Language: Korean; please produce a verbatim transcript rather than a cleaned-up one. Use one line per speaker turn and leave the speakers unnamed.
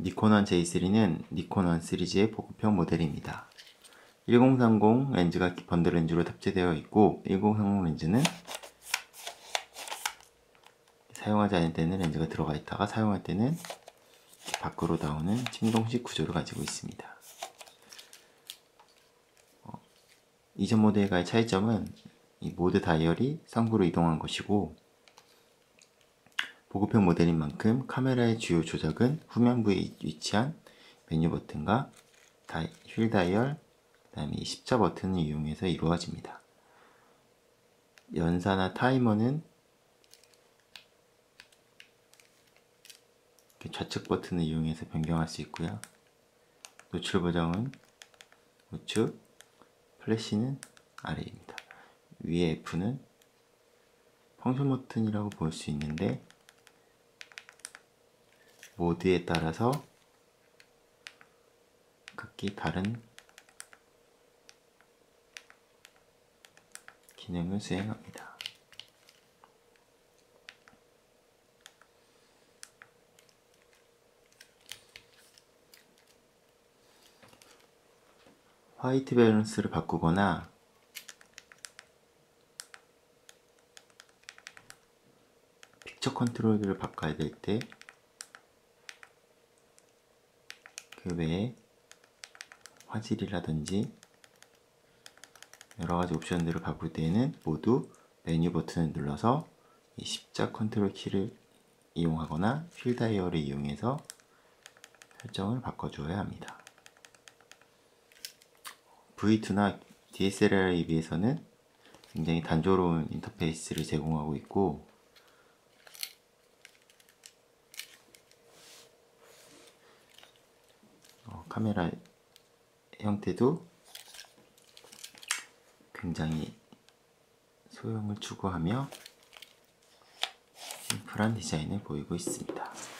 니콘원 제이 쓰리는 니콘원 시리즈의 보급형 모델입니다. 천삼십 렌즈가 번들 렌즈로 탑재되어 있고 천삼십 렌즈는 사용하지 않을 때는 렌즈가 들어가 있다가 사용할 때는 밖으로 나오는 침동식 구조를 가지고 있습니다. 어, 이전 모델과의 차이점은 이 모드 다이얼이 상부로 이동한 것이고, 보급형 모델인 만큼 카메라의 주요 조작은 후면부에 위치한 메뉴 버튼과 다이, 휠 다이얼, 그 다음에 이 십자 버튼을 이용해서 이루어집니다. 연사나 타이머는 좌측 버튼을 이용해서 변경할 수 있고요. 노출 보정은 우측, 플래시는 아래입니다. 위에 F는 펑션 버튼이라고 볼 수 있는데, 모드에 따라서 각기 다른 기능을 수행합니다. 화이트 밸런스를 바꾸거나 픽처 컨트롤을 바꿔야 될 때, 그 외에 화질이라든지 여러가지 옵션들을 바꿀 때에는 모두 메뉴 버튼을 눌러서 이 십자 컨트롤 키를 이용하거나 휠 다이얼을 이용해서 설정을 바꿔줘야 합니다. 브이 투나 디에스엘알에 비해서는 굉장히 단조로운 인터페이스를 제공하고 있고, 어, 카메라 형태도 굉장히 소형을 추구하며 심플한 디자인을 보이고 있습니다.